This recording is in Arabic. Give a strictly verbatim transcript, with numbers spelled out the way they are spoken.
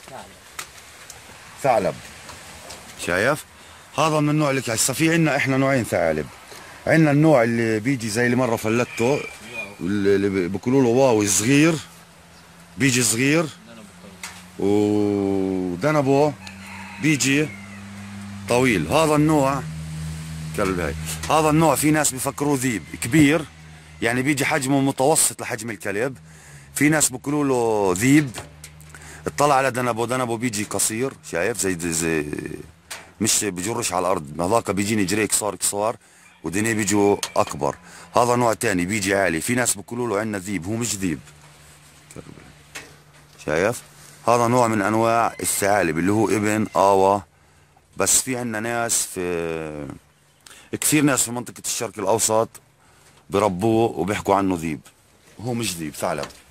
ثعلب. شايف؟ هذا من النوع اللي هسه في عندنا احنا نوعين ثعالب. عندنا النوع اللي بيجي زي اللي مره فلته، اللي بيقولوا له واو صغير، بيجي صغير، ودنبه بيجي طويل. هذا النوع كلب هاي، هذا النوع في ناس بيفكروه ذيب كبير، يعني بيجي حجمه متوسط لحجم الكلب. في ناس بيقولوا له ذيب. اطلع على دنبه، دنبه بيجي قصير، شايف؟ زي زي مش بجرش على الارض، هذاك بيجيني جري كسار كسار، ودنيه بيجوا اكبر. هذا نوع تاني بيجي عالي، في ناس بيقولوا له عندنا ذيب، هو مش ذيب. شايف؟ هذا نوع من انواع الثعالب اللي هو ابن آوا. بس في عندنا ناس، في كثير ناس في منطقة الشرق الاوسط بربوه وبيحكوا عنه ذيب، هو مش ذيب، ثعلب.